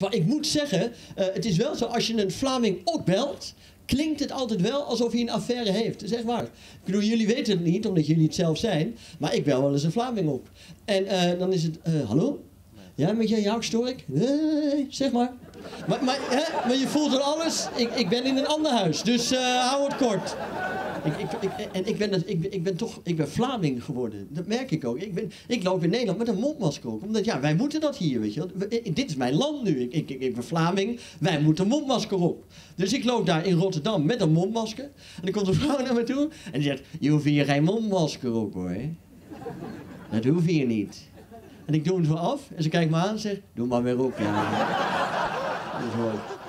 Maar ik moet zeggen, het is wel zo, als je een Vlaming opbelt, klinkt het altijd wel alsof hij een affaire heeft. Dat is echt waar. Ik bedoel, jullie weten het niet, omdat jullie het zelf zijn, maar ik bel wel eens een Vlaming op. En dan is het, hallo? Ja, met jou stoor ik? Nee, zeg maar. Maar je voelt er alles. Ik ben in een ander huis, dus hou het kort. Ik ben Vlaming geworden. Dat merk ik ook. Ik loop in Nederland met een mondmasker ook. Omdat ja, wij moeten dat hier, weet je wel. Dit is mijn land nu. Ik ben Vlaming. Wij moeten een mondmasker op. Dus ik loop daar in Rotterdam met een mondmasker. En dan komt een vrouw naar me toe. En die zegt, je hoeft hier geen mondmasker op hoor. Dat hoef je niet. En ik doe hem zo af. En ze kijkt me aan en zegt, doe maar weer op. Ja. Dat is mooi.